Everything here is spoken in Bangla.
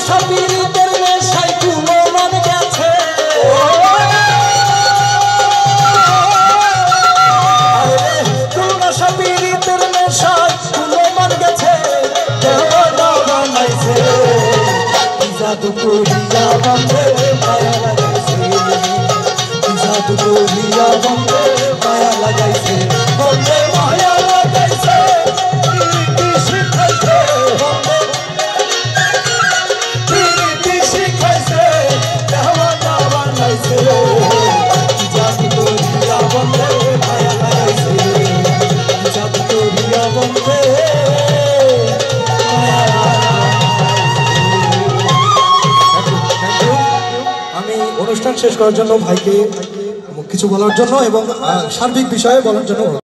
পীড়িতের নেশায় কুলো মান গেছে তুলনাশা পীড়িতের নেশায় কুলো মান গেছে দেওয়ানা বানাইছে জাদু করিয়া বন্ধে মায়া লাগাইছে জাদু করিয়া বন্ধে মায়া লাগাইছে বন্ধে মায়া লাগাইছে পীড়িতি শিখাইছে পীড়িতি শিখাইছে দেওয়ানা বানাইছে জাদু করিয়া বন্ধে মায়া লাগাইছে জাদু করিয়া বন্ধে অনুষ্ঠান শেষ করার জন্য ভাইকে কিছু বলার জন্য এবং সার্বিক বিষয়ে বলার জন্য